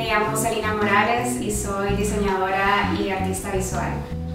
llamo Celina Morales y soy diseñadora y artista visual.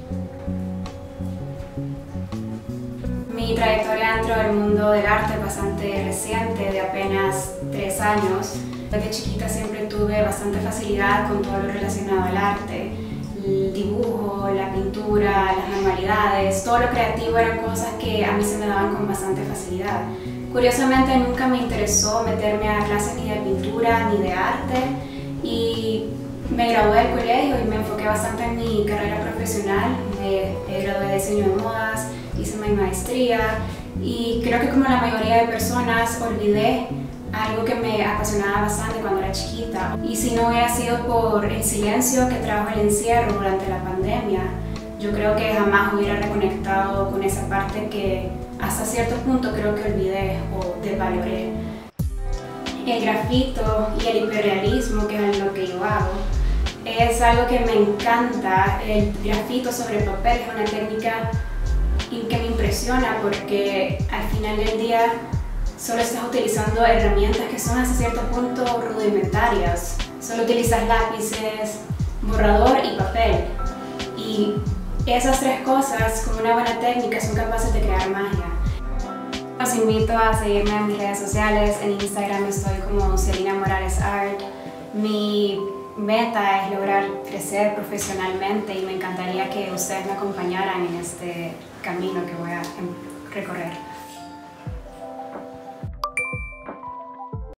Mi trayectoria dentro del mundo del arte es bastante reciente, de apenas 3 años. Desde chiquita siempre tuve bastante facilidad con todo lo relacionado al arte. El dibujo, la pintura, las manualidades, todo lo creativo eran cosas que a mí se me daban con bastante facilidad. Curiosamente nunca me interesó meterme a clases ni de pintura ni de arte y me gradué del colegio y me enfoqué bastante en mi carrera profesional. Me gradué de diseño de modas, hice mi maestría y creo que como la mayoría de personas olvidé algo que me apasionaba bastante cuando era chiquita. Y si no hubiera sido por el silencio que trajo el encierro durante la pandemia, yo creo que jamás hubiera reconectado con esa parte que hasta cierto punto creo que olvidé o desvaloré. El grafito y el hiperrealismo, que es lo que yo hago, es algo que me encanta. El grafito sobre papel es una técnica que me impresiona porque al final del día solo estás utilizando herramientas que son hasta cierto punto rudimentarias. Solo utilizas lápices, borrador y papel. Y esas 3 cosas, con una buena técnica, son capaces de crear magia. Los invito a seguirme en mis redes sociales. En Instagram estoy como Celina Morales Art. Mi meta es lograr crecer profesionalmente y me encantaría que ustedes me acompañaran en este camino que voy a recorrer.